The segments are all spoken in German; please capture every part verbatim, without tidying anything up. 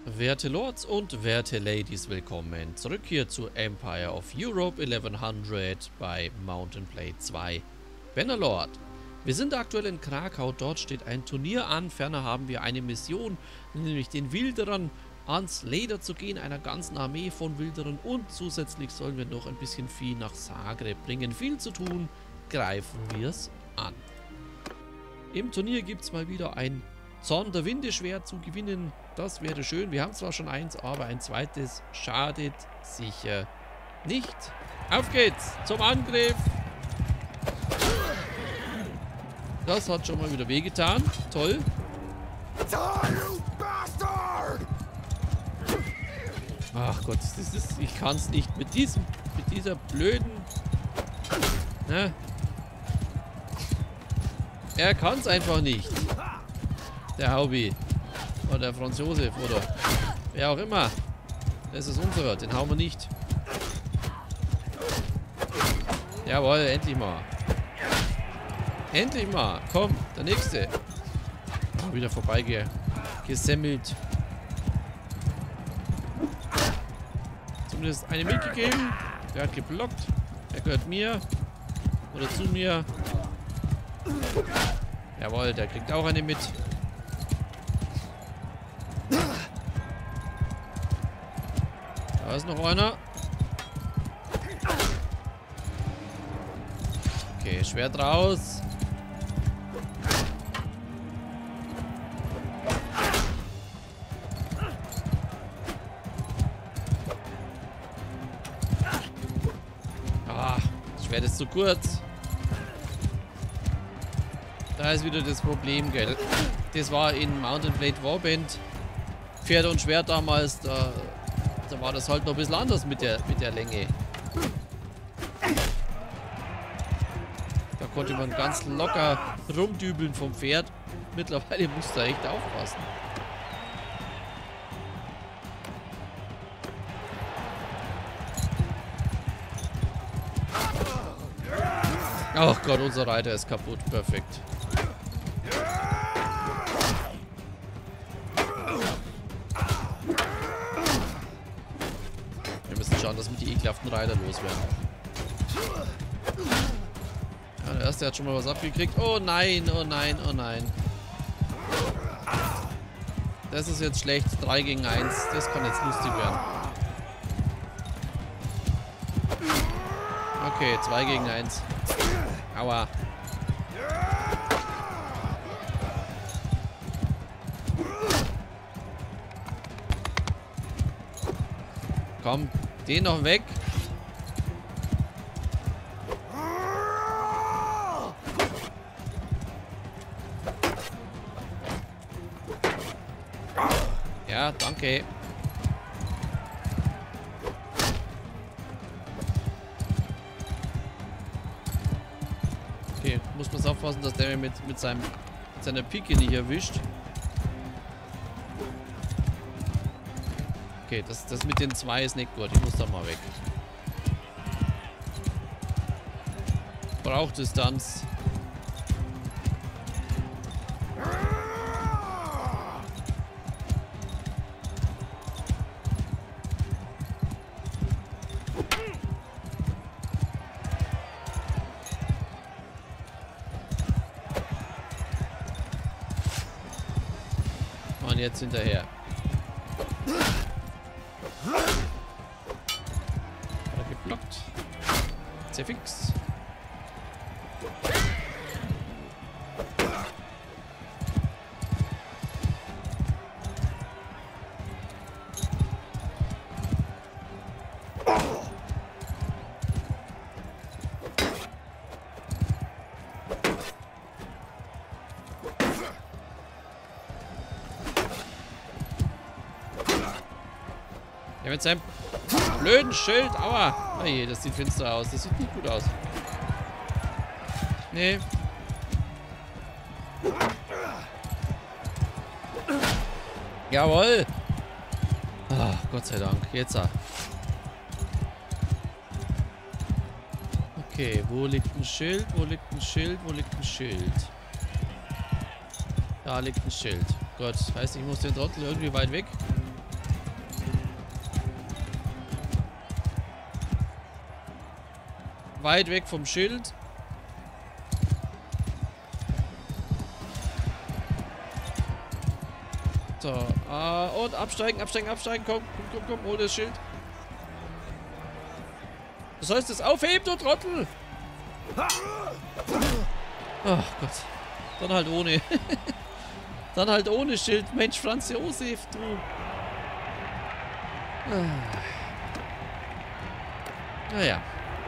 Werte Lords und werte Ladies, willkommen zurück hier zu Empire of Europe elfhundert bei Mount and Blade zwei Bannerlord. Wir sind aktuell in Krakau, dort steht ein Turnier an, ferner haben wir eine Mission, nämlich den Wilderern ans Leder zu gehen, einer ganzen Armee von Wilderern, und zusätzlich sollen wir noch ein bisschen Vieh nach Zagreb bringen. Viel zu tun, greifen wir es an. Im Turnier gibt es mal wieder ein Zorn der Winde schwer zu gewinnen. Das wäre schön. Wir haben zwar schon eins, aber ein zweites schadet sicher nicht. Auf geht's zum Angriff. Das hat schon mal wieder wehgetan. Toll. Ach Gott, das ist, ich kann es nicht mit diesem, mit dieser blöden... Ne? Er kann es einfach nicht. Der Haubi. Oder der Franz Josef oder wer auch immer. Das ist unserer, den hauen wir nicht. Jawohl, endlich mal. Endlich mal. Komm, der nächste. Oh, wieder vorbeigesemmelt. Zumindest eine mitgegeben. Der hat geblockt. Der gehört mir. Oder zu mir. Jawohl, der kriegt auch eine mit. Da ist noch einer. Okay, Schwert raus. Ah, das Schwert ist zu kurz. Da ist wieder das Problem, gell. Das war in Mount and Blade Warband. Pferd und Schwert damals, da, da war das halt noch ein bisschen anders mit der, mit der Länge. Da konnte man ganz locker rumdübeln vom Pferd. Mittlerweile muss da echt aufpassen. Ach Gott, unser Reiter ist kaputt. Perfekt. Wir müssen schauen, dass wir die ekelhaften Reiter loswerden. Ja, der erste hat schon mal was abgekriegt. Oh nein, oh nein, oh nein. Das ist jetzt schlecht. drei gegen eins. Das kann jetzt lustig werden. Okay, zwei gegen eins. Aua. Komm, den noch weg. Ja, danke. Okay, muss man aufpassen, dass der mit, mit, seinem, mit seiner Pike nicht erwischt. Okay, das, das mit den zwei ist nicht gut. Ich muss da mal weg. Braucht Distanz. Und jetzt hinterher. Geblockt. Zerfix. Ja, mit seinem blöden Schild. Aua. Oh je, das sieht finster aus. Das sieht nicht gut aus. Nee. Jawohl. Ach, Gott sei Dank. Jetzt. Okay, wo liegt ein Schild? Wo liegt ein Schild? Wo liegt ein Schild? Da liegt ein Schild. Gott, heißt, ich muss den Trottel irgendwie weit weg. weit weg vom Schild. So, äh, und absteigen, absteigen, absteigen. Komm, komm, komm, komm, hol das Schild. Du sollst es aufheben, du Trottel! Ach Gott. Dann halt ohne. Dann halt ohne Schild. Mensch, Franz Josef, du. Ah. Naja.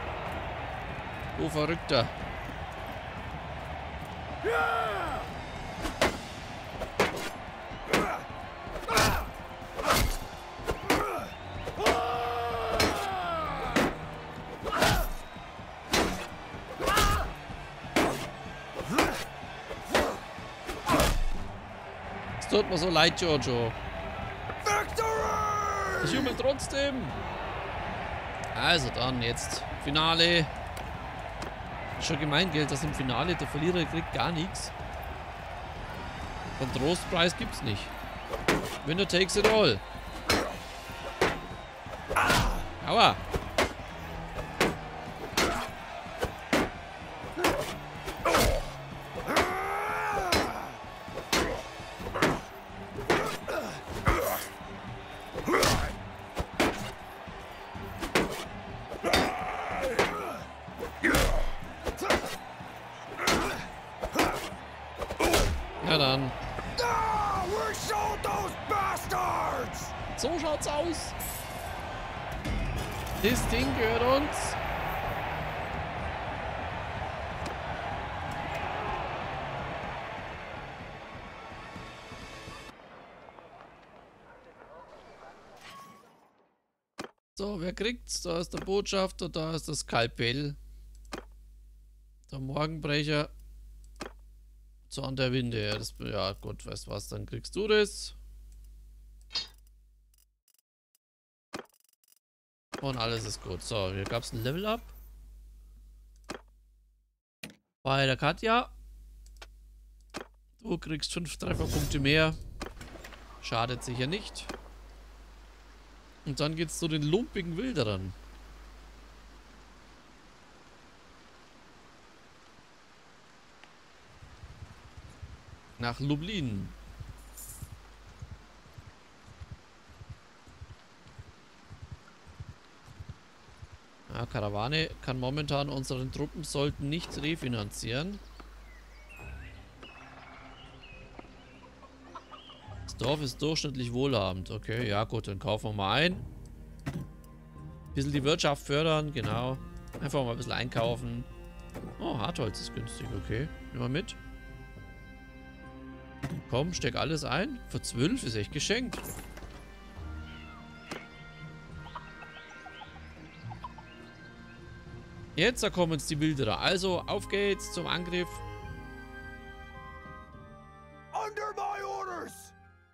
Du Verrückter. Es tut mir so leid, Giorgio. Ich jubel trotzdem. Also dann jetzt Finale. Schon gemein, Geld, dass im Finale der Verlierer kriegt gar nichts. Den Trostpreis gibt's nicht. Winner takes it all. Aua. Ja dann. So schaut's aus. Das Ding gehört uns. So, wer kriegt's? Da ist der Botschafter, da ist das Skalpell. Der Morgenbrecher. Zorn der Winde. Ja, das, ja gut, weißt du was, dann kriegst du das. Und alles ist gut. So, hier gab es ein Level-Up. Bei der Katja. Du kriegst fünf Trefferpunkte mehr. Schadet sicher nicht. Und dann geht's zu den lumpigen Wilderern. Nach Lublin. Ja, Karawane kann momentan unseren Truppen sollten nicht refinanzieren. Das Dorf ist durchschnittlich wohlhabend. Okay, ja gut, dann kaufen wir mal ein. Ein bisschen die Wirtschaft fördern, genau. Einfach mal ein bisschen einkaufen. Oh, Hartholz ist günstig, okay. Nehmen wir mit. Komm, steck alles ein. Für zwölf ist echt geschenkt. Jetzt da kommen jetzt die Wilderer. Also, auf geht's zum Angriff. Under my orders.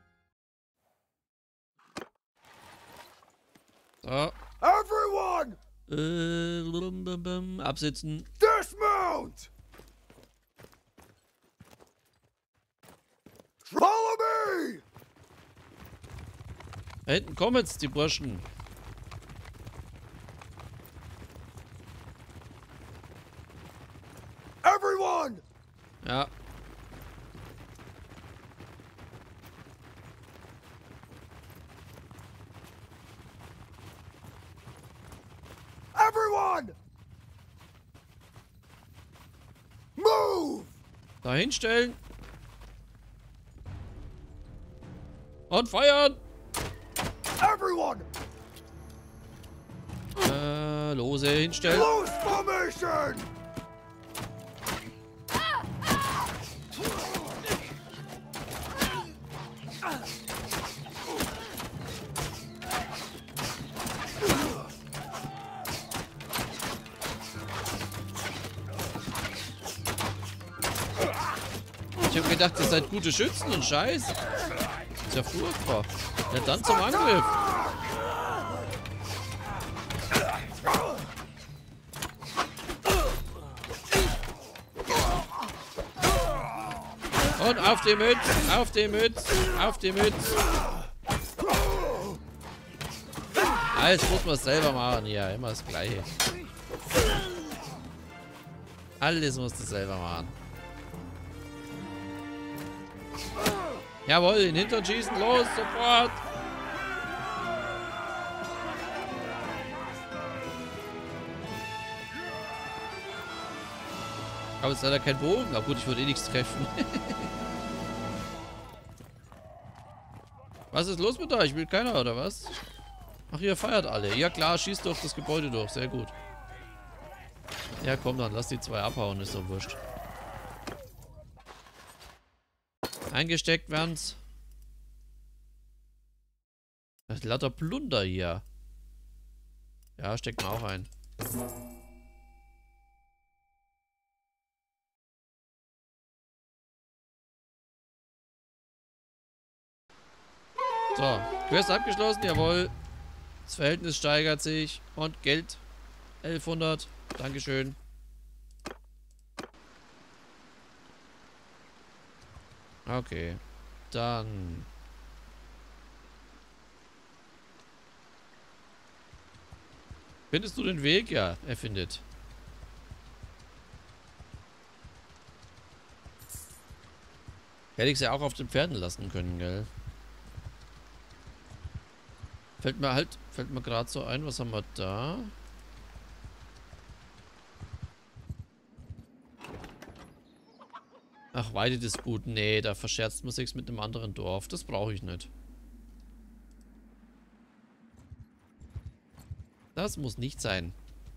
So. Everyone! Äh, blum, blum, blum, absitzen. Dismount! Follow me! Da hinten kommen jetzt die Burschen. Everyone! Ja. Everyone! Move! Da hinstellen. Und feuern! Everyone! Äh, lose hinstellen. Close formation! Ich hab gedacht, ihr seid gute Schützen und Scheiß. Ist ja furchtbar. Ja, dann zum Angriff. Und auf die Mütze, auf die Mütze, auf die Mütze. Alles muss man selber machen. Ja, immer das Gleiche. Alles musst du selber machen. Jawohl, in den Hintern schießen, los, sofort! Aber es ist leider kein Bogen. Aber gut, ich würde eh nichts treffen. Was ist los mit euch? Will keiner, oder was? Ach, ihr feiert alle. Ja klar, schießt durch das Gebäude durch. Sehr gut. Ja, komm dann, lass die zwei abhauen. Ist doch wurscht. Eingesteckt werden's. Das ist lauter Plunder hier. Ja, steckt mal auch ein. So, Quest abgeschlossen, jawohl. Das Verhältnis steigert sich. Und Geld. elfhundert. Dankeschön. Okay. Dann. Findest du den Weg? Ja, er findet. Hätte ich sie auch auf den Pferden lassen können, gell? Fällt mir halt, fällt mir gerade so ein, was haben wir da? Ach, Weidedisput. Nee, da verscherzt man sich's mit einem anderen Dorf. Das brauche ich nicht. Das muss nicht sein.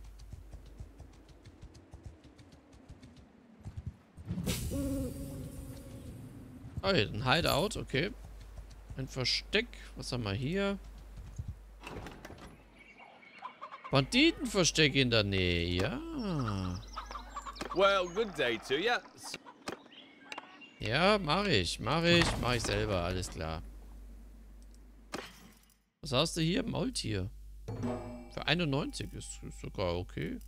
Oh, hier, ein Hideout, okay. Ein Versteck. Was haben wir hier? Banditenversteck in der Nähe, ja. Well, good day to you. Ja, mache ich, mache ich, mache ich selber, alles klar. Was hast du hier? Maultier. Für einundneunzig ist, ist sogar okay.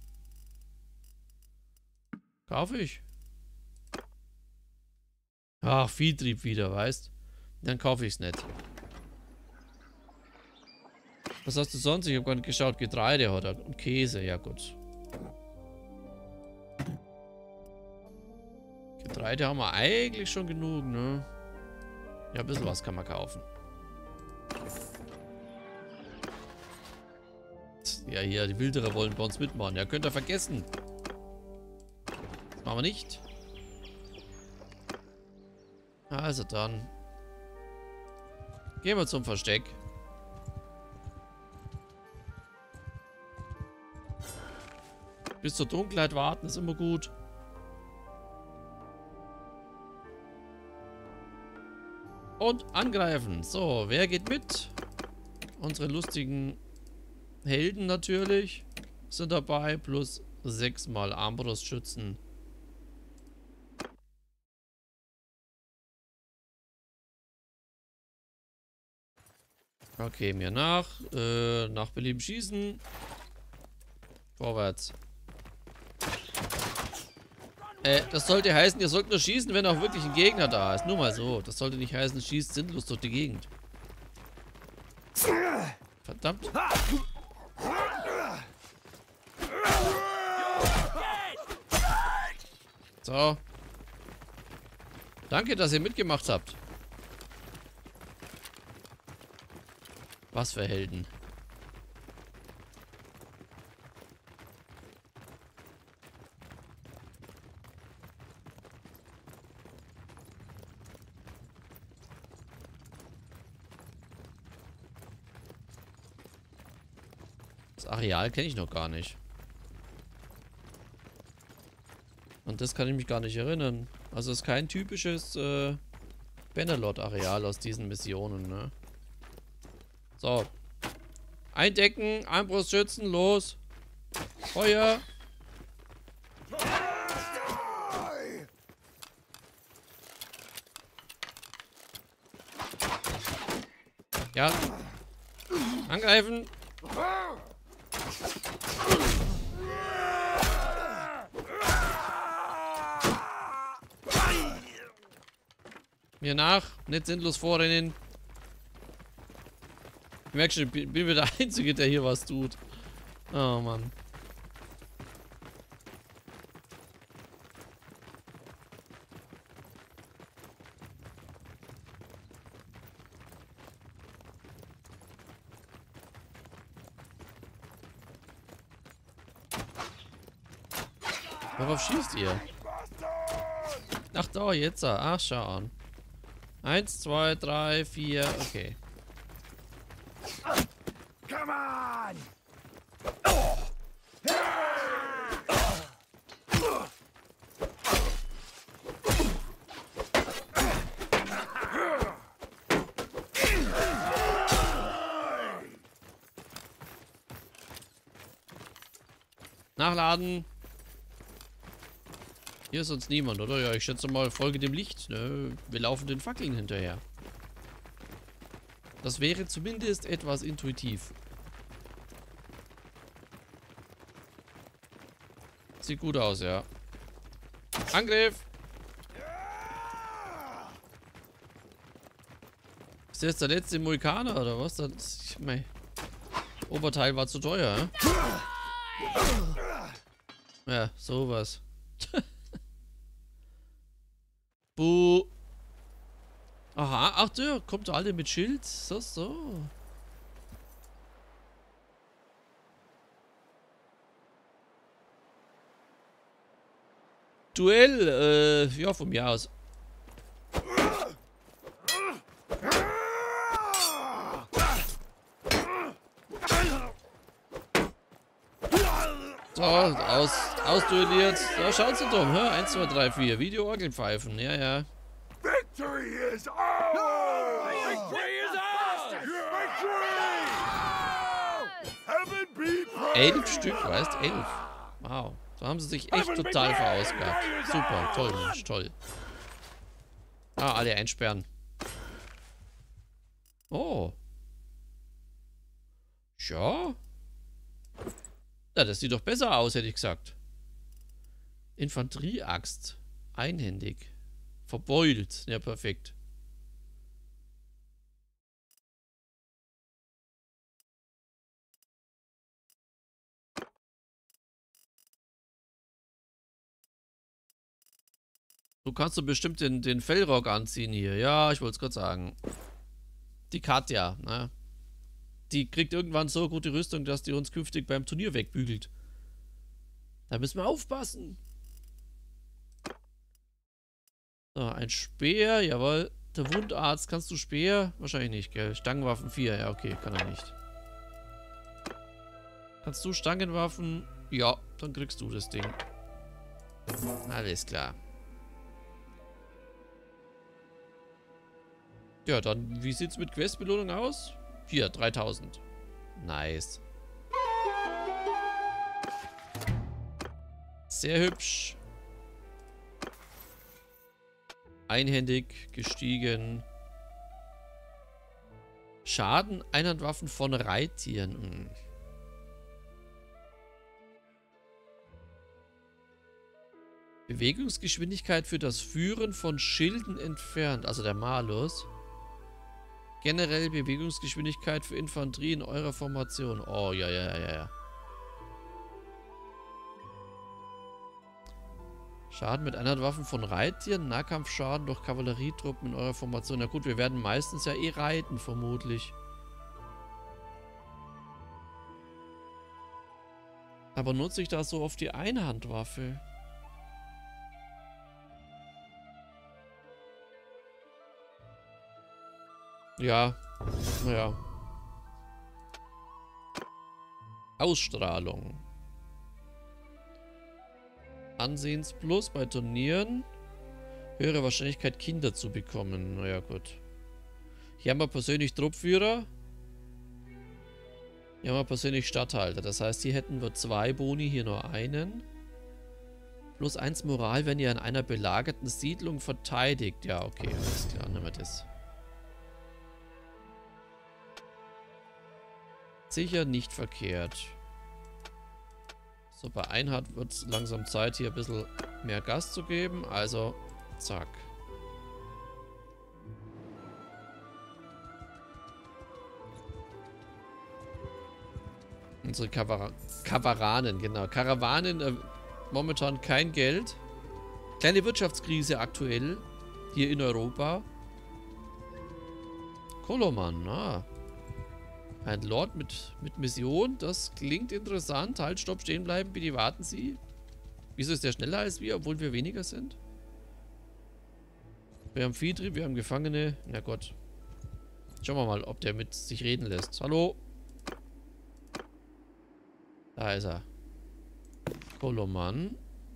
Kaufe ich. Ach, Viehtrieb wieder, weißt? Dann kaufe ich es nicht. Was hast du sonst? Ich habe gar nicht geschaut. Getreide hat er und Käse, ja gut. Getreide haben wir eigentlich schon genug, ne? Ja, ein bisschen was kann man kaufen. Ja, hier, die Wilderer wollen bei uns mitmachen. Ja, könnt ihr vergessen. Das machen wir nicht. Also dann. Gehen wir zum Versteck. Bis zur Dunkelheit warten ist immer gut. Und angreifen. So, wer geht mit? Unsere lustigen Helden natürlich sind dabei. Plus sechsmal Armbrustschützen. Okay, mir nach. Äh, nach Belieben schießen. Vorwärts. Äh, das sollte heißen, ihr sollt nur schießen, wenn auch wirklich ein Gegner da ist. Nur mal so. Das sollte nicht heißen, schießt sinnlos durch die Gegend. Verdammt. So. Danke, dass ihr mitgemacht habt. Was für Helden. Das Areal kenne ich noch gar nicht. Und das kann ich mich gar nicht erinnern. Also es ist kein typisches äh, Bannerlord-Areal aus diesen Missionen, ne? So. Eindecken, Armbrustschützen, los. Feuer. Ja. Angreifen. Mir nach. Nicht sinnlos vorrennen. Ich merke schon, ich bin wieder der Einzige, der hier was tut. Oh Mann. Worauf schießt ihr? Ach da, jetzt. Ach, schau an. Eins, zwei, drei, vier. Okay. Come on! Nachladen. Hier ist sonst niemand, oder? Ja, ich schätze mal, folge dem Licht. Ne? Wir laufen den Fackeln hinterher. Das wäre zumindest etwas intuitiv. Sieht gut aus, ja. Angriff! Ist das der letzte Mohikaner, oder was? Das, ich mein, Oberteil war zu teuer, hä? Ja, sowas. Buh. Aha, ach der, kommt alle mit Schild. So, so. Duell, äh, ja, von mir aus. So, aus, ausduelliert. So, schaut Sie doch, hä? eins, zwei, drei, vier. Video-Orgelpfeifen, ja, ja. Victory is ours! Victory is ours! Victory! Heaven be praised! Elf Stück, weißt? Elf. Wow. Da haben sie sich echt total verausgabt. Super, toll, Mensch, toll. Ah, alle einsperren. Oh. Ja. Ja, das sieht doch besser aus, hätte ich gesagt. Infanterieaxt. Einhändig. Verbeult. Ja, perfekt. Du kannst du bestimmt den, den Fellrock anziehen hier. Ja, ich wollte es gerade sagen. Die Katja, ne? Die kriegt irgendwann so gute Rüstung, dass die uns künftig beim Turnier wegbügelt. Da müssen wir aufpassen. So, ein Speer, jawohl. Der Wundarzt, kannst du Speer? Wahrscheinlich nicht, gell? Stangenwaffen vier, ja, okay, kann er nicht. Kannst du Stangenwaffen? Ja, dann kriegst du das Ding. Alles klar. Ja, dann, wie sieht's mit Questbelohnung aus? Hier, dreitausend. Nice. Sehr hübsch. Einhändig, gestiegen. Schaden, Einhandwaffen von Reittieren. Hm. Bewegungsgeschwindigkeit für das Führen von Schilden entfernt. Also der Malus. Generell Bewegungsgeschwindigkeit für Infanterie in eurer Formation. Oh, ja, ja, ja, ja. Schaden mit Einhandwaffen von Reittieren. Nahkampfschaden durch Kavallerietruppen in eurer Formation. Na gut, wir werden meistens ja eh reiten, vermutlich. Aber nutze ich das so auf die Einhandwaffe? Ja, naja. Ausstrahlung. Ansehensplus bei Turnieren. Höhere Wahrscheinlichkeit, Kinder zu bekommen. Naja, gut. Hier haben wir persönlich Truppführer. Hier haben wir persönlich Statthalter. Das heißt, hier hätten wir zwei Boni, hier nur einen. Plus eins Moral, wenn ihr an einer belagerten Siedlung verteidigt. Ja, okay, alles klar, nehmen wir das. Sicher nicht verkehrt. So, bei Einheit wird es langsam Zeit, hier ein bisschen mehr Gas zu geben. Also, zack. Unsere Kavara Kavaranen, genau. Karawanen, äh, momentan kein Geld. Kleine Wirtschaftskrise aktuell. Hier in Europa. Koloman, ah. Ein Lord mit, mit Mission, das klingt interessant. Halt, stopp, stehen bleiben, bitte warten Sie. Wieso ist der schneller als wir, obwohl wir weniger sind? Wir haben Viehtrieb, wir haben Gefangene. Na Gott. Schauen wir mal, ob der mit sich reden lässt. Hallo? Da ist er. Koloman.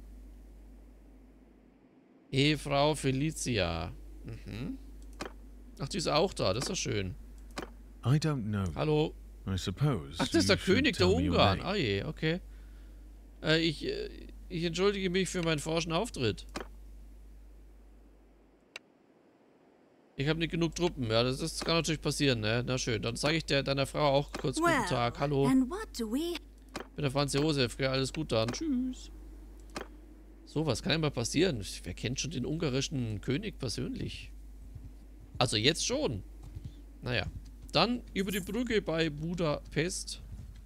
Ehefrau Felicia. Mhm. Ach, die ist auch da. Das ist doch schön. I don't know. Hallo? I suppose. Ach, das ist der you should König der tell me your Ungarn. name. Ah je, okay. Äh, ich, äh, ich entschuldige mich für meinen forschen Auftritt. Ich habe nicht genug Truppen. Ja, das, das kann natürlich passieren, ne? Na schön. Dann sage ich der, deiner Frau auch kurz Well, guten Tag. Hallo. and what do we... Ich bin der Franz Josef. Gell, alles gut dann. Tschüss. So, was kann denn mal passieren? Wer kennt schon den ungarischen König persönlich? Also jetzt schon. Naja. Dann über die Brücke bei Budapest.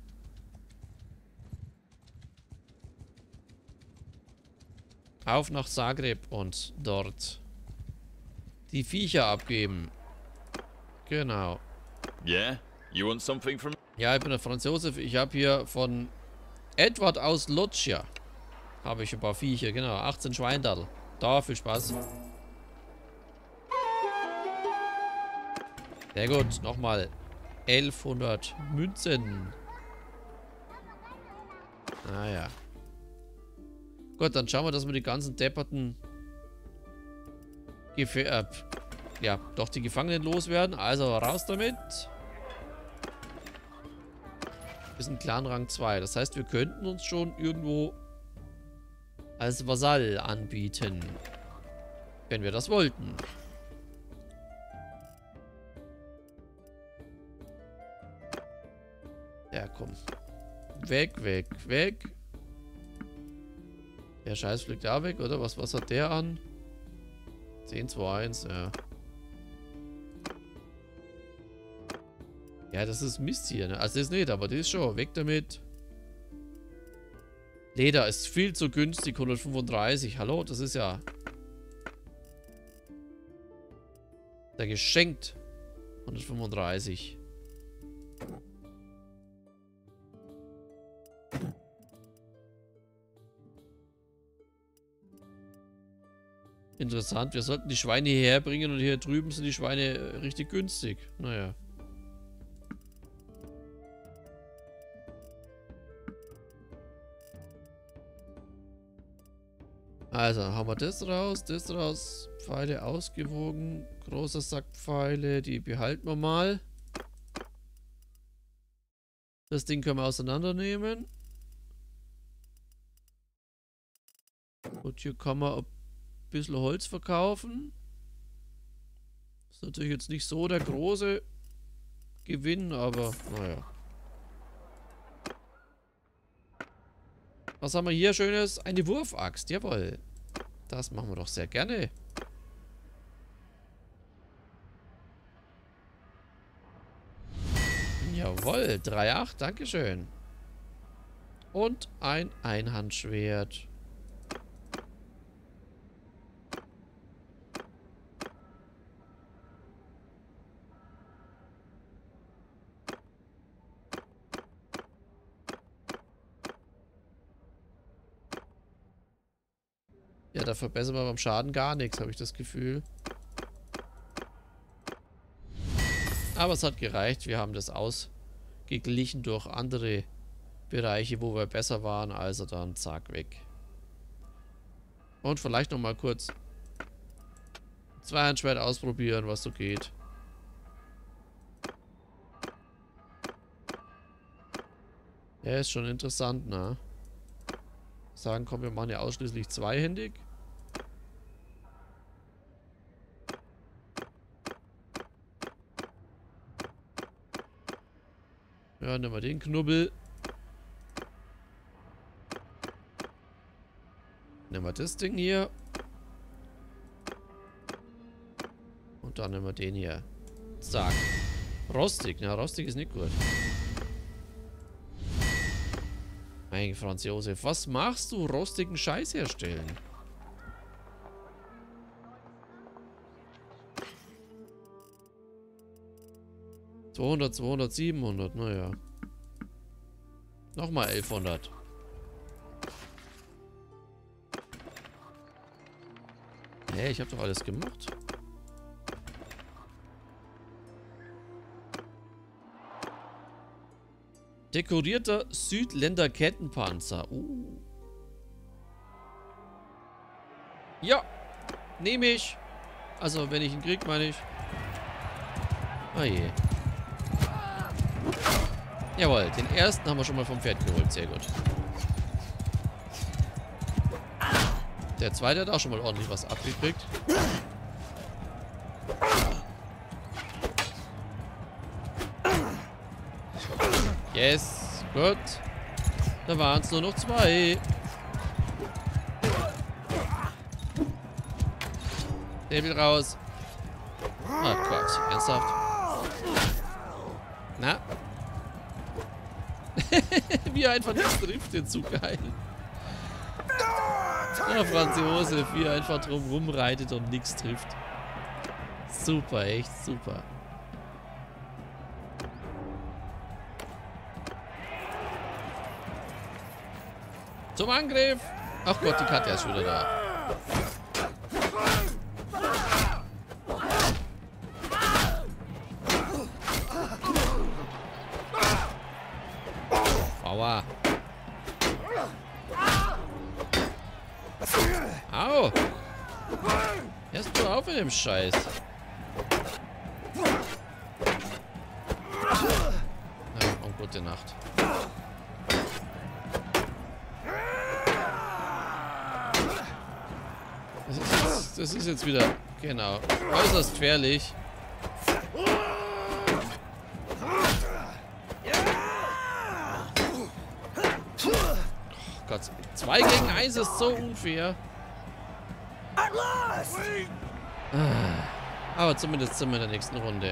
Auf nach Zagreb und dort die Viecher abgeben. Genau. Yeah? You want something from... Ja, ich bin der Franz Josef. Ich habe hier von Edward aus Lodgia habe ich ein paar Viecher. Genau, achtzehn Schweindal. Da, viel Spaß. Sehr gut, nochmal elfhundert Münzen. Naja. Gut, dann schauen wir, dass wir die ganzen depperten Gefe äh, ja, doch die Gefangenen loswerden. Also raus damit. Wir sind Clan Rang zwei. Das heißt, wir könnten uns schon irgendwo als Vasall anbieten. Wenn wir das wollten. Ja, komm. Weg, weg, weg. Der Scheiß fliegt da weg, oder? Was, was hat der an? zehn, zwei, eins, ja. Ja, das ist Mist hier, ne? Also das ist nicht, aber das ist schon. Weg damit. Leder ist viel zu günstig, hundertfünfunddreißig. Hallo, das ist ja... Da geschenkt. hundertfünfunddreißig. Interessant, wir sollten die Schweine hierher bringen und hier drüben sind die Schweine richtig günstig. Naja. Also, haben wir das raus, das raus. Pfeile ausgewogen. Großer Sack Pfeile, die behalten wir mal. Das Ding können wir auseinandernehmen. Und hier kann man ein bisschen Holz verkaufen. Ist natürlich jetzt nicht so der große Gewinn, aber naja. Was haben wir hier Schönes? Eine Wurfaxt, jawohl. Das machen wir doch sehr gerne. Jawohl, drei Komma acht, dankeschön. Und ein Einhandschwert. Ja, da verbessern wir beim Schaden gar nichts, habe ich das Gefühl. Aber es hat gereicht. Wir haben das ausgeglichen durch andere Bereiche, wo wir besser waren. Also dann zack, weg. Und vielleicht nochmal kurz Zweihandschwert ausprobieren, was so geht. Ja, ist schon interessant, ne? Sagen, komm, wir machen ja ausschließlich zweihändig. Ja, nehmen wir den Knubbel. Nehmen wir das Ding hier. Und dann nehmen wir den hier. Zack. Rostig. Ja, rostig ist nicht gut. Mein Franz Josef, was machst du? Rostigen Scheiß herstellen. zweihundert, zweihundert, siebenhundert, naja. Nochmal elfhundert. Hä, ich habe doch alles gemacht. Dekorierter Südländer Kettenpanzer. Uh. Ja, nehme ich. Also, wenn ich ihn krieg, meine ich. Ah je. Jawohl, den ersten haben wir schon mal vom Pferd geholt. Sehr gut. Der zweite hat auch schon mal ordentlich was abgekriegt. Yes, gut. Da waren es nur noch zwei. Der will raus. Oh Gott, ernsthaft? Na? Wie er einfach nicht trifft, den Zug geil. Ja, Franzi Josef, wie er einfach drum rumreitet und nichts trifft. Super, echt super. Zum Angriff! Ach Gott, die Katja ist schon wieder da. Aua. Au! Erst mal auf mit dem Scheiß. Na, oh, gute Nacht. Das ist, jetzt, das ist jetzt wieder, genau, äußerst gefährlich. Oh Gott, zwei gegen eins ist so unfair. Aber zumindest sind wir in der nächsten Runde.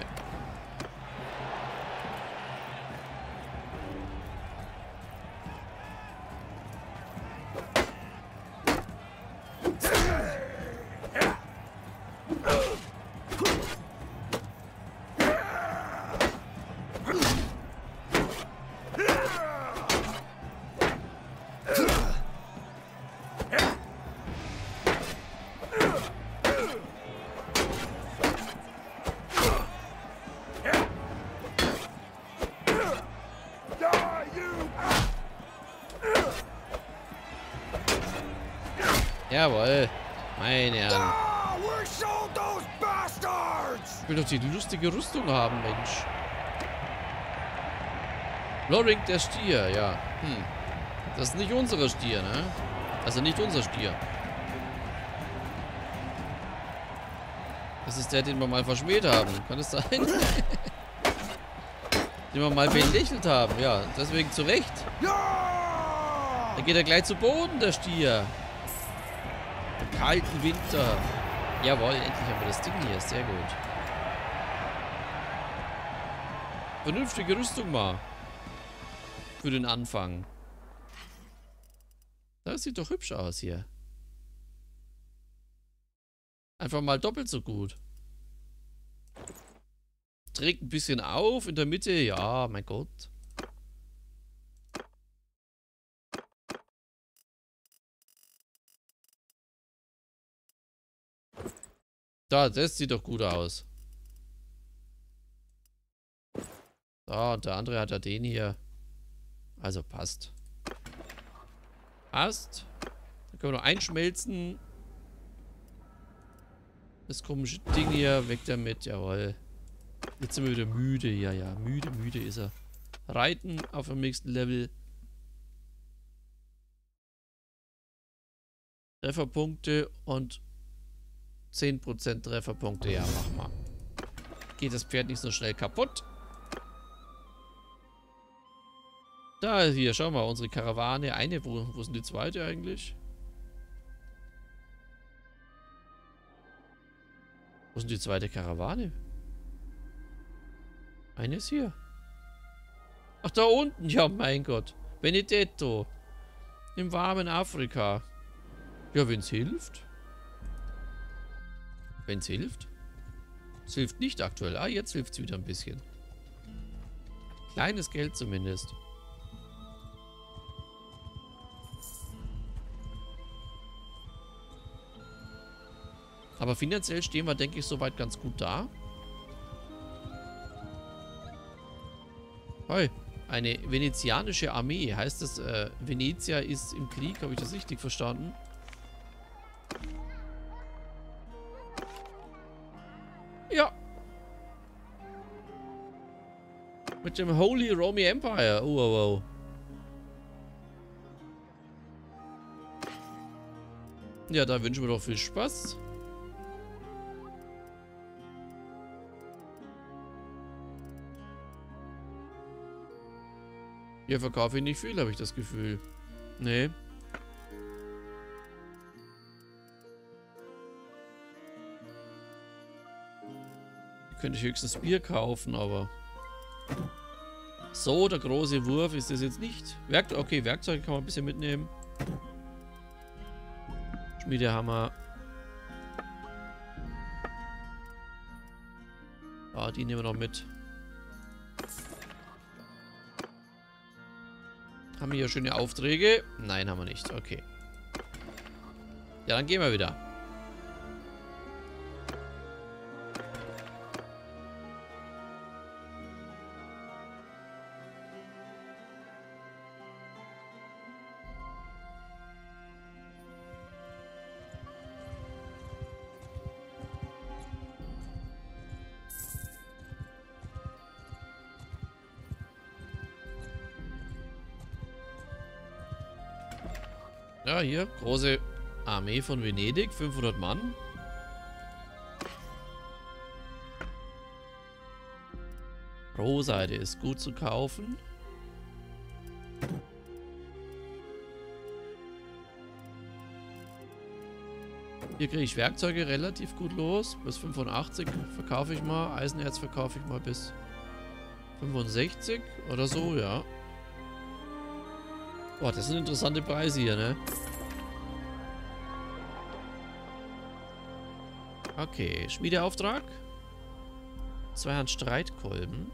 Jawohl. Meine Herren. Ich will doch die lustige Rüstung haben, Mensch. Loring der Stier, ja. Hm. Das ist nicht unsere Stier, ne? Also nicht unser Stier. Das ist der, den wir mal verschmäht haben. Kann es sein? Den wir mal belächelt haben, ja. Deswegen zu Recht. Da geht er gleich zu Boden, der Stier. Im kalten Winter. Jawohl, endlich haben wir das Ding hier. Sehr gut. Vernünftige Rüstung mal. Für den Anfang. Das sieht doch hübsch aus hier. Einfach mal doppelt so gut. Trägt ein bisschen auf in der Mitte. Ja, mein Gott. Da, das sieht doch gut aus. So, und der andere hat ja den hier. Also passt. Passt. Dann können wir noch einschmelzen. Das komische Ding hier, weg damit, jawohl. Jetzt sind wir wieder müde, ja, ja. Müde, müde ist er. Reiten auf dem nächsten Level. Trefferpunkte und zehn Prozent Trefferpunkte, ja, mach mal. Geht das Pferd nicht so schnell kaputt. Da, hier, schau mal, unsere Karawane. Eine, wo, wo sind die zweite eigentlich? Wo sind die zweite Karawane? Eine ist hier. Ach, da unten. Ja, mein Gott. Benedetto. Im warmen Afrika. Ja, wenn's hilft. Wenn's hilft. Es hilft nicht aktuell. Ah, jetzt hilft's wieder ein bisschen. Kleines Geld zumindest. Aber finanziell stehen wir, denke ich, soweit ganz gut da. Hey, eine venezianische Armee. Heißt das, äh, Venezia ist im Krieg? Habe ich das richtig verstanden? Ja. Mit dem Holy Roman Empire. Oh, wow, wow. Ja, da wünschen wir doch viel Spaß. Hier verkaufe ich nicht viel, habe ich das Gefühl. Nee. Hier könnte ich höchstens Bier kaufen, aber... So, der große Wurf ist das jetzt nicht. Werk okay, Werkzeuge kann man ein bisschen mitnehmen. Schmiedehammer. Ah, die nehmen wir noch mit. Haben wir hier schöne Aufträge? Nein, haben wir nicht. Okay. Ja, dann gehen wir wieder. Ja, hier, große Armee von Venedig, fünfhundert Mann. Rohseide ist gut zu kaufen. Hier kriege ich Werkzeuge relativ gut los. Bis fünfundachtzig verkaufe ich mal. Eisenerz verkaufe ich mal bis fünfundsechzig oder so, ja. Boah, das sind interessante Preise hier, ne? Okay, Schmiedeauftrag. Zweihand Streitkolben.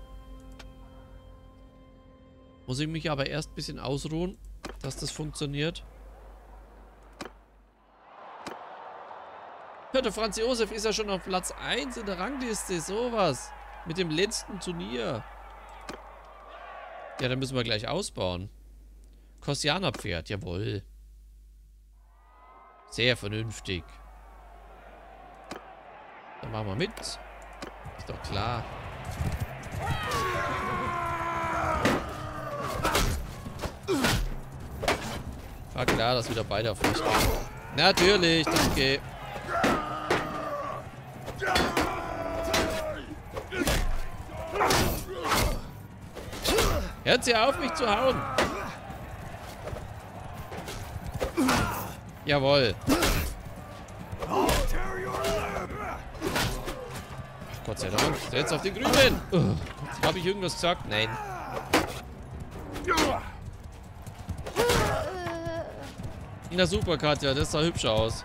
Muss ich mich aber erst ein bisschen ausruhen, dass das funktioniert. Ja, der Franz Josef ist ja schon auf Platz eins in der Rangliste. Sowas. Mit dem letzten Turnier. Ja, dann müssen wir gleich ausbauen. Kossianerpferd, jawohl. Sehr vernünftig. Dann machen wir mit. Ist doch klar. War klar, dass wieder beide auf mich gehen. Natürlich, danke. Hört sie auf, mich zu hauen. Jawohl. Ach, Gott sei Dank. Jetzt auf den Grünen. Oh, habe ich irgendwas gesagt? Nein. Na super, Katja. Das sah hübsch aus.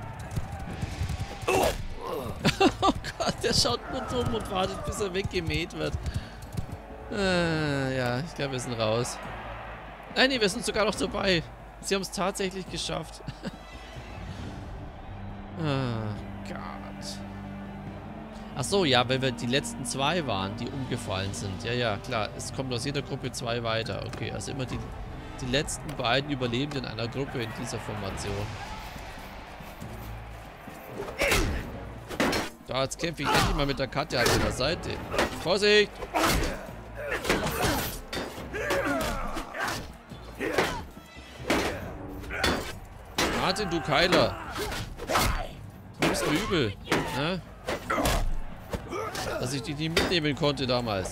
Oh Gott, der schaut nur dumm und wartet, bis er weggemäht wird. Äh, ja, ich glaube, wir sind raus. Nein, nee, wir sind sogar noch dabei. Sie haben es tatsächlich geschafft. Oh Gott. Ach so, ja, weil wir die letzten zwei waren, die umgefallen sind. Ja, ja, klar. Es kommt aus jeder Gruppe zwei weiter. Okay, also immer die, die letzten beiden Überlebenden einer Gruppe in dieser Formation. Da, jetzt kämpfe ich endlich mal mit der Katja an der Seite. Vorsicht! Martin, du Keiler. Du bist mir übel. Ne? Dass ich dich nicht mitnehmen konnte damals.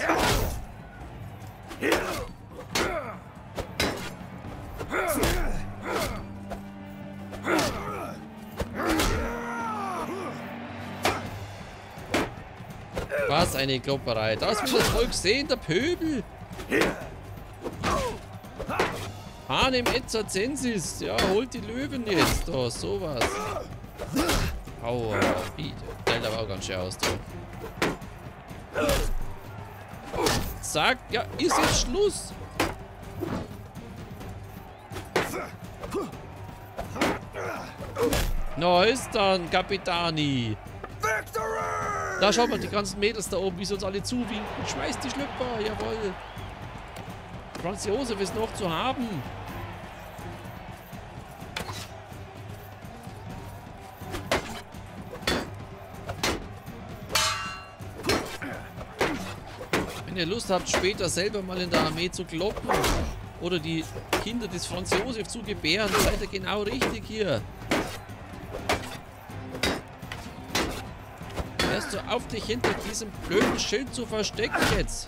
Was eine Klopperei. Das will das Volk sehen, der Pöbel. Panem et circenses. Ja, holt die Löwen jetzt. Oh, sowas. Aua, bitte. Teilt aber auch ganz schön aus, du. Sag, ja, ist jetzt Schluss. Nice dann, Kapitani. Victory! Da schaut mal, die ganzen Mädels da oben, wie sie uns alle zuwinken. Schmeißt die Schlüpper, jawohl. Franz Josef ist noch zu haben. Wenn ihr Lust habt, später selber mal in der Armee zu kloppen oder die Kinder des Franz Josef zu gebären, seid ihr genau richtig hier. Hörst du auf, dich hinter diesem blöden Schild zu verstecken jetzt?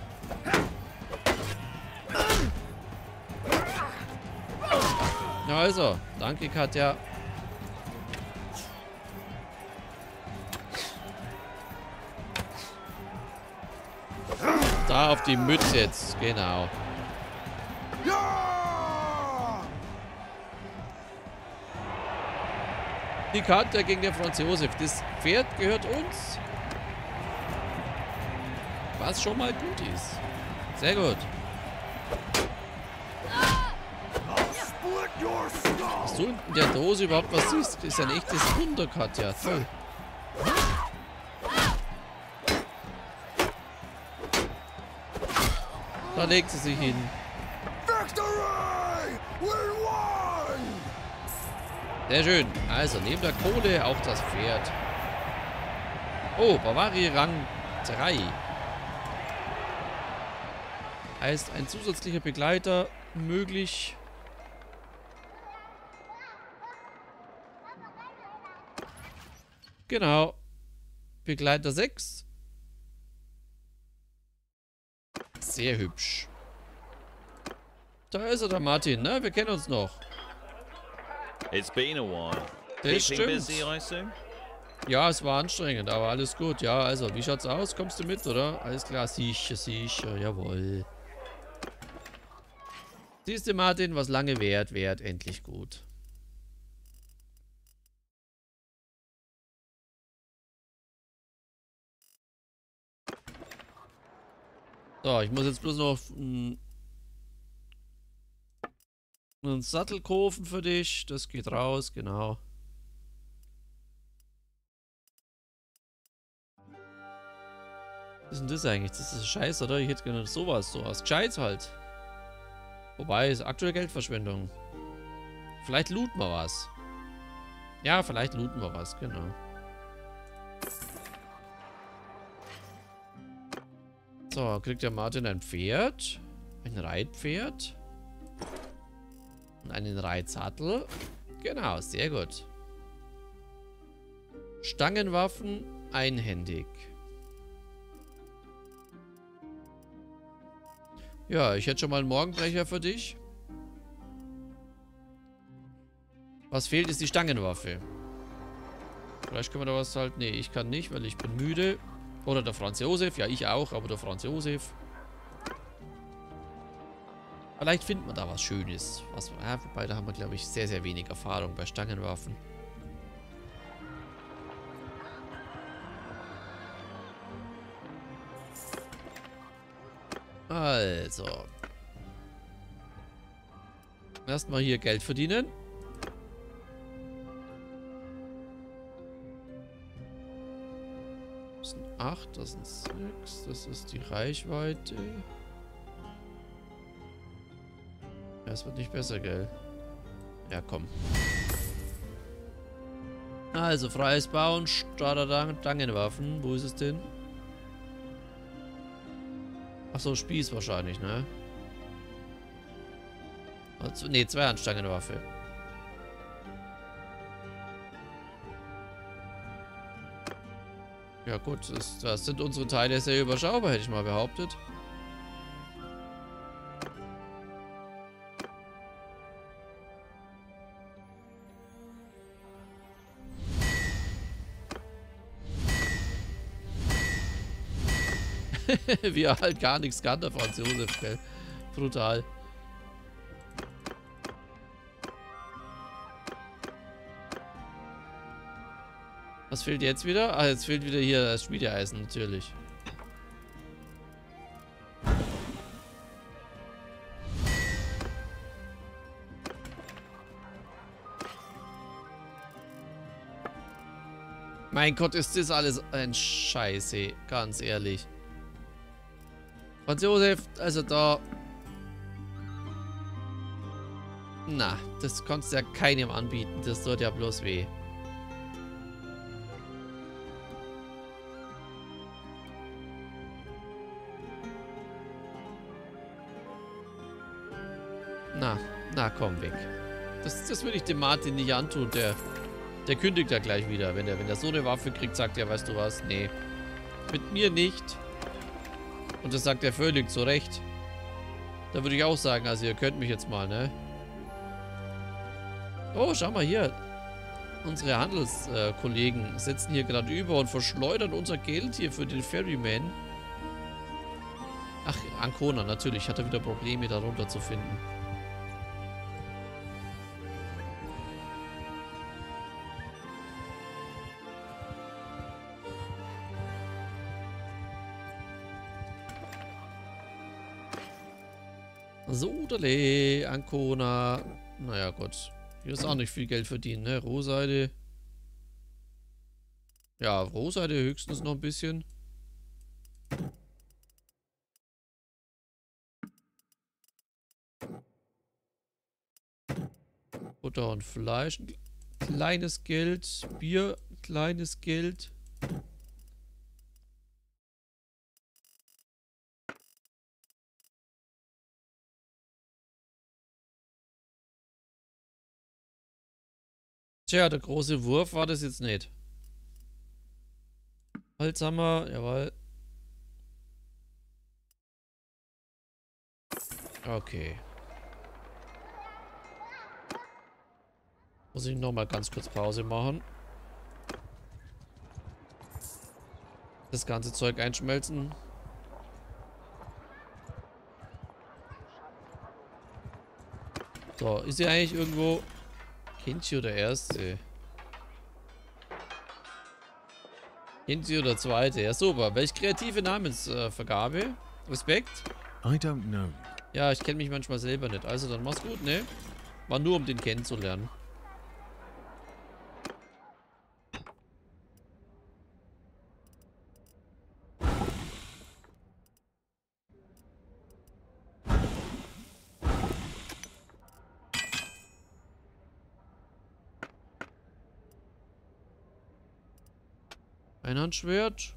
Ja, also, danke Katja. Da auf die Mütze jetzt, genau. Ja! Die Katja gegen den Franz Josef. Das Pferd gehört uns. Was schon mal gut ist. Sehr gut. Split your skull! Dass du in der Dose überhaupt was siehst, ist ein echtes Wunder, Katja. Toll. Da legt sie sich hin. Victory! We won! Sehr schön. Also, neben der Kohle auch das Pferd. Oh, Bavaria Rang drei. Heißt, ein zusätzlicher Begleiter möglich. Genau. Begleiter sechs. Sehr hübsch. Da ist er, der Martin, ne? Wir kennen uns noch. It's been a while. Das Keeping stimmt. busy, I assume? Ja, es war anstrengend, aber alles gut. Ja, also, wie schaut's aus? Kommst du mit, oder? Alles klar, sicher, sicher, jawohl. Siehst du, Martin, was lange währt, währt endlich gut. So, ich muss jetzt bloß noch einen, einen Sattel kaufen für dich. Das geht raus, genau. Was ist denn das eigentlich? Das ist Scheiß, oder? Ich hätte gerne sowas, sowas. Gescheites halt. Wobei, ist aktuelle Geldverschwendung. Vielleicht looten wir was. Ja, vielleicht looten wir was, genau. So, kriegt der Martin ein Pferd. Ein Reitpferd. Und einen Reitsattel. Genau, sehr gut. Stangenwaffen einhändig. Ja, ich hätte schon mal einen Morgenbrecher für dich. Was fehlt, ist die Stangenwaffe. Vielleicht können wir da was halt... Nee, ich kann nicht, weil ich bin müde. Oder der Franz Josef. Ja, ich auch, aber der Franz Josef. Vielleicht findet man da was Schönes. Was, ja, wobei, da haben wir, glaube ich, sehr, sehr wenig Erfahrung bei Stangenwaffen. Also. Erstmal hier Geld verdienen. Das sind acht, das sind sechs, das ist die Reichweite. Ja, es wird nicht besser, gell? Ja, komm. Also, freies Bauen, Stangenwaffen. Wo ist es denn? Achso, Spieß wahrscheinlich, ne? Also, ne, Zweihandstangenwaffe. Ja gut, das, das sind unsere Teile sehr überschaubar, hätte ich mal behauptet. Wie er halt gar nichts kann, der Franz Josef, gell? Brutal. Was fehlt jetzt wieder? Ah, jetzt fehlt wieder hier das Schmiedeeisen, natürlich. Mein Gott, ist das alles ein Scheiße. Ganz ehrlich. Franz Josef, also da... Na, das kannst du ja keinem anbieten. Das tut ja bloß weh. Na, na komm weg. Das, das will ich dem Martin nicht antun. Der, der kündigt ja gleich wieder. Wenn er, wenn er so eine Waffe kriegt, sagt er, weißt du was? Nee. Mit mir nicht. Und das sagt er völlig zu Recht. Da würde ich auch sagen, also ihr könnt mich jetzt mal, ne? Oh, schau mal hier. Unsere Handelskollegen äh, sitzen hier gerade über und verschleudern unser Geld hier für den Ferryman. Ach, Ancona, natürlich. Hat er wieder Probleme, da runter zu finden. Sodale, Ancona. Naja, Gott. Hier ist auch nicht viel Geld verdienen, ne? Rohseide. Ja, Rohseide höchstens noch ein bisschen. Butter und Fleisch. Kleines Geld. Bier. Kleines Geld. Tja, der große Wurf war das jetzt nicht. Holzhammer, jawohl. Okay. Muss ich nochmal ganz kurz Pause machen. Das ganze Zeug einschmelzen. So, ist hier eigentlich irgendwo... Kinchi oder Erste? Kinchi oder Zweite? Ja, super. Welch kreative Namensvergabe. Äh, Respekt. I don't know. Ja, ich kenne mich manchmal selber nicht. Also, dann mach's gut, ne? War nur, um den kennenzulernen. Einhandschwert.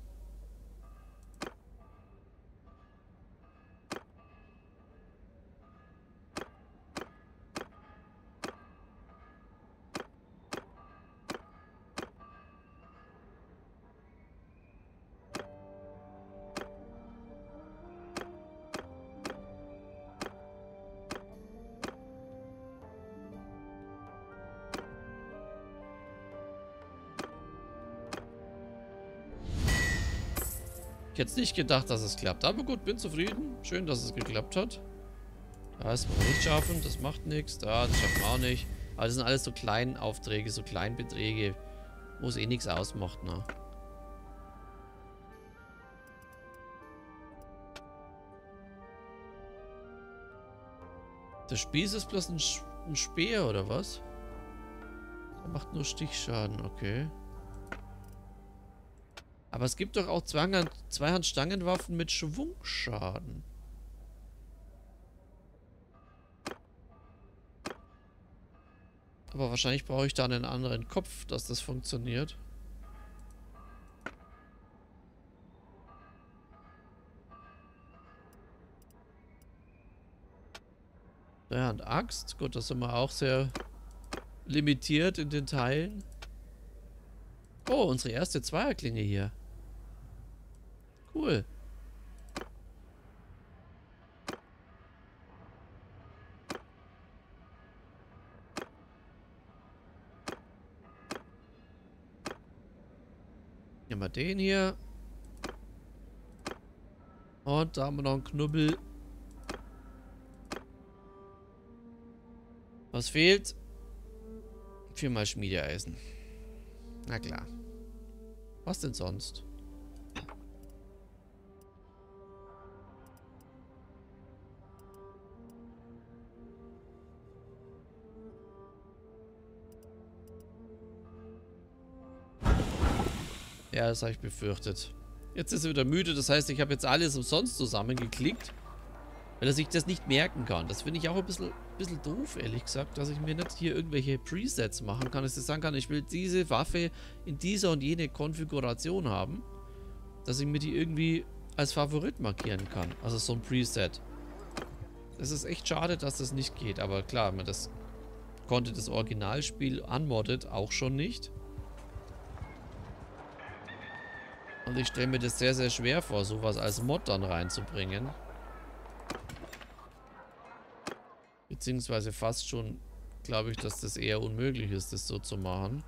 Ich hätte nicht gedacht, dass es klappt. Aber gut, bin zufrieden. Schön, dass es geklappt hat. Das wollen wir nicht schaffen. Das macht nichts. Da, das schaffen wir auch nicht. Aber das sind alles so kleine Aufträge, so Kleinbeträge, wo es eh nichts ausmacht, ne? Der Spieß ist bloß ein, Sch ein Speer, oder was? Der macht nur Stichschaden, okay. Aber es gibt doch auch Zweihand Zweihand-Stangenwaffen mit Schwungschaden. Aber wahrscheinlich brauche ich da einen anderen Kopf, dass das funktioniert. Zweihand Axt. Gut, das sind wir auch sehr limitiert in den Teilen. Oh, unsere erste Zweierklinge hier. Cool. Nehmen wir den hier. Und da haben wir noch einen Knubbel. Was fehlt? Viermal Schmiedeeisen. Na klar. Was denn sonst? Ja, das habe ich befürchtet. Jetzt ist er wieder müde, das heißt, ich habe jetzt alles umsonst zusammengeklickt, weil er sich das nicht merken kann. Das finde ich auch ein bisschen, bisschen doof, ehrlich gesagt, dass ich mir nicht hier irgendwelche Presets machen kann, dass ich sagen kann, ich will diese Waffe in dieser und jene Konfiguration haben, dass ich mir die irgendwie als Favorit markieren kann. Also so ein Preset. Es ist echt schade, dass das nicht geht, aber klar, man das konnte das Originalspiel unmodded auch schon nicht. Und ich stelle mir das sehr, sehr schwer vor, sowas als Mod dann reinzubringen. Beziehungsweise fast schon, glaube ich, dass das eher unmöglich ist, das so zu machen.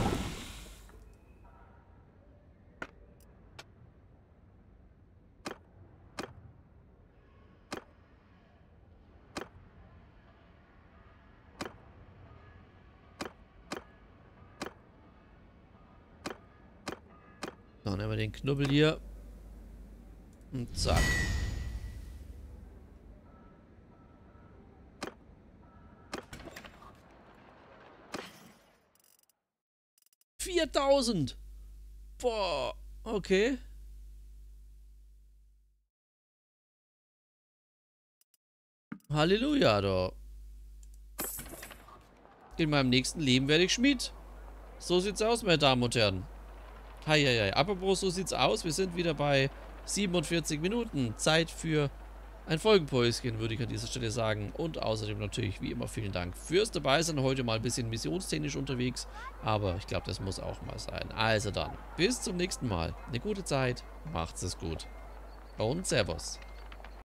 Dann nehmen wir den Knubbel hier. Und zack. viertausend! Boah, okay. Halleluja, doch. In meinem nächsten Leben werde ich Schmied. So sieht's aus, meine Damen und Herren. Heieiei. Apropos, so sieht's aus. Wir sind wieder bei siebenundvierzig Minuten. Zeit für ein Folgenpäuschen, würde ich an dieser Stelle sagen. Und außerdem natürlich, wie immer, vielen Dank fürs Dabeisein. Heute mal ein bisschen missionstechnisch unterwegs. Aber ich glaube, das muss auch mal sein. Also dann, bis zum nächsten Mal. Eine gute Zeit. Macht's es gut. Und Servus.